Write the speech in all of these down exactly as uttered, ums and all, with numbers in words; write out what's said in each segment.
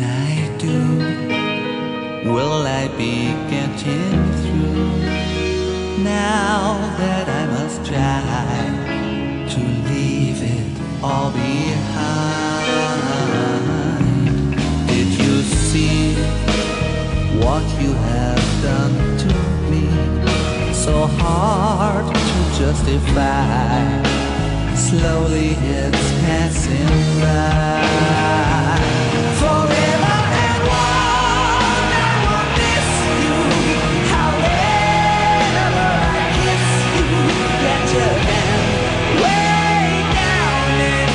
I do? Will I be getting through? Now that I must try to leave it all behind. Did you see what you have done to me? So hard to justify. Slowly it's passing by. Forever and one, I will miss you. However I kiss you, yet again, way down in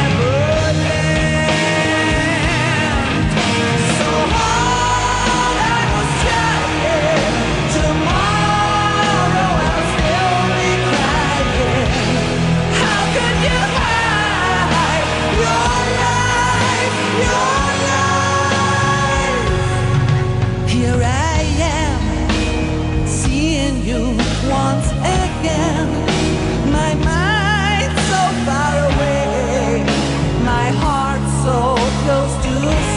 Neverland. So hard I was trying. Tomorrow I'll still be crying. How could you hide your life, your life? Here I am, seeing you once again. My mind so far away, my heart so close to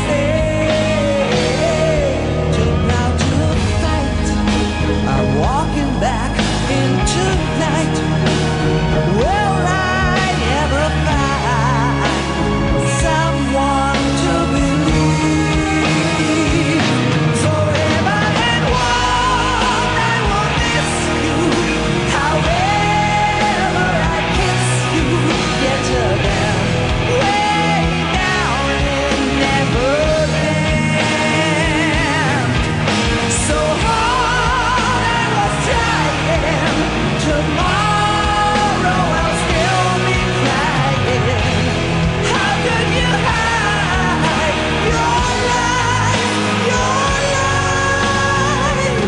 stay. Too proud to fight, I'm walking back into night. Will I ever find someone to believe? Forever and one, I will miss you. However I kiss you, yet again, way down in Neverland. So hard I was trying. Tomorrow I'll still be crying. How could you hide your life, your life?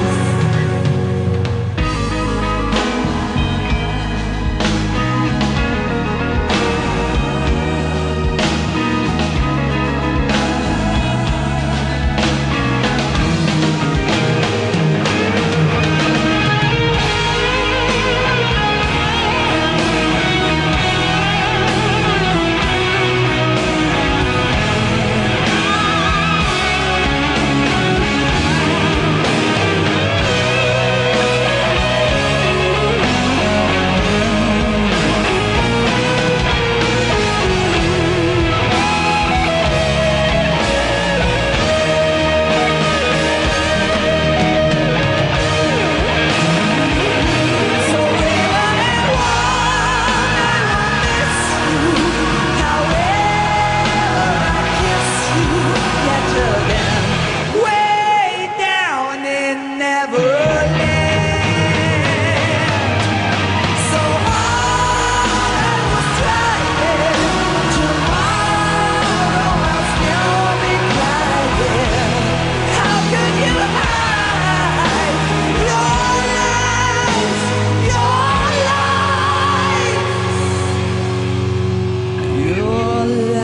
Your life.